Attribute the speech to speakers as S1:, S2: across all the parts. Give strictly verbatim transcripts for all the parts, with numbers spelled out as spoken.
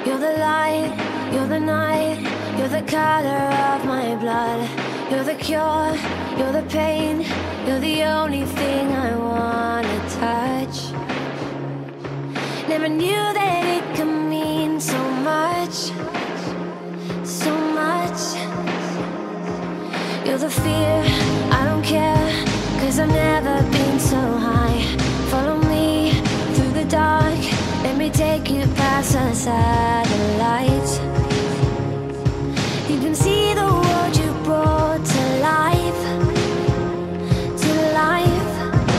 S1: You're the light, you're the night, you're the color of my blood. You're the cure, you're the pain, you're the only thing I wanna touch. Never knew that it could mean so much, so much. You're the fear, I don't care, cause I've never been so high. Follow me through the dark, let me take you past the satellites. You can see the world you brought to life, to life.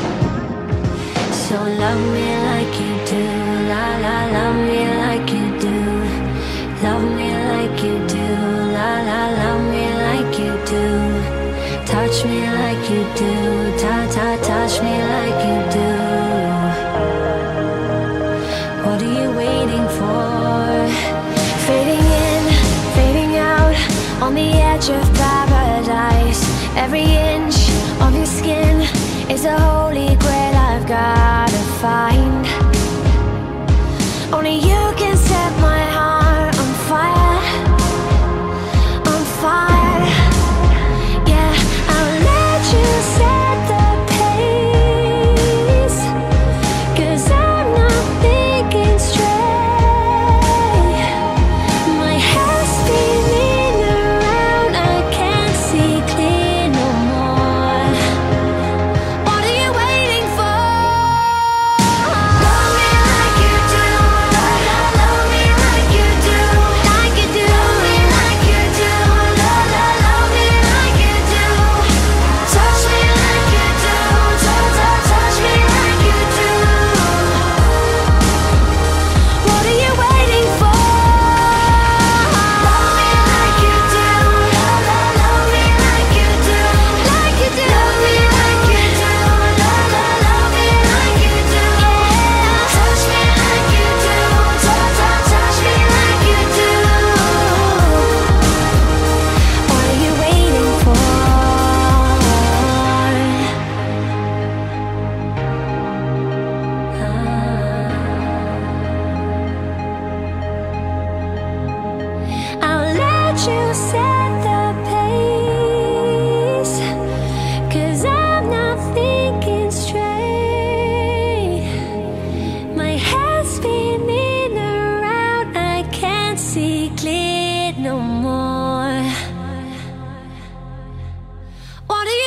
S1: So love me like you do, la la, love me like you do. Love me like you do, la la, love me like you do. Touch me like you do, ta ta, touch me like you do. What are you waiting for? Fading in, fading out, on the edge of paradise. Every inch of your skin is a holy grail I've gotta find. Only you can set my heart on fire, on fire. Yeah, I'll let you set the pace, cause I'm not thinking straight. My head's spinning around, I can't see clear no more. What are you waiting for? Love me like you do, love, love, love me like you do, like you do. Love me like you do, love, love, love me like you do. Touch me like you do, touch, touch, touch me like you do. What are you waiting for? Love me like you do, love, love, love me like you do, like you do. Love me like you do, love, love, love me like you do. Yeah, touch me like you do, touch, touch, touch me like you do. What are you waiting for? I'll let you set the pace, cause I'm not thinking straight. My head's spinning around, I can't see clear no more. What are